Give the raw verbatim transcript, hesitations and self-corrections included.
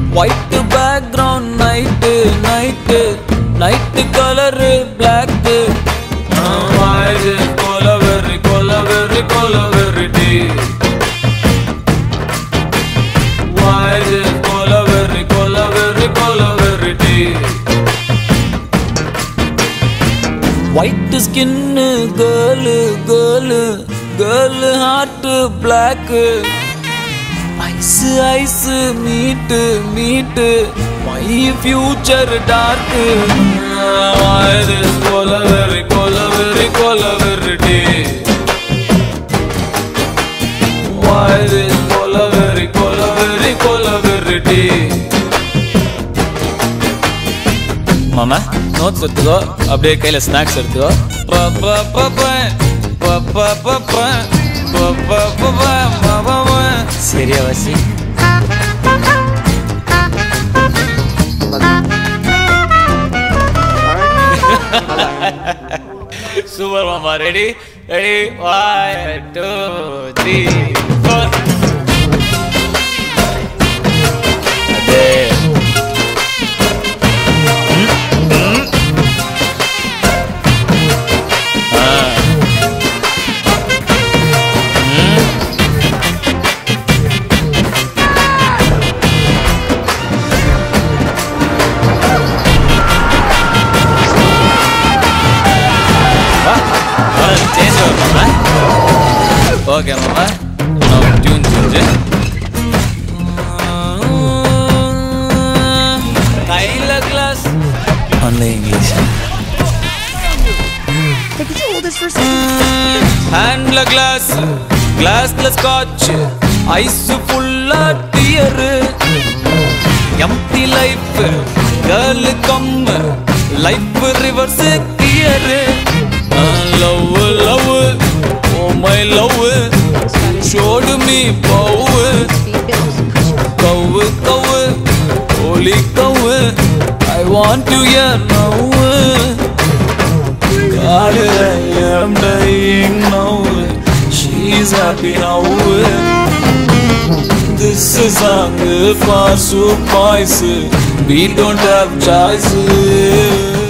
white background night night night color black white color color color day white color color color day white skin girl girl girl heart black ice ice meet meet my future dark white color color color day white color color color day மாமா notes எடுத்துக்கோ அப்படியே கையில snacks எடுத்துக்கோ பப்ப பப்ப பப்ப பப்ப பப்ப பப்ப சரியா வாசி super மாமா ready ready one two three four அதே Okay, mama. Now tune change. Kaila glass. Only English. Hey, could you hold this for a second? Hand la glass, glass la scotch, ice full of tear. Empty life, girl come, life reverse gear. Love, love. Oh my love, showed me power. Cow, cow, holy cow, I want you here now. God, I am dying now. She's happy now. This is a song for so boys. We don't have choice.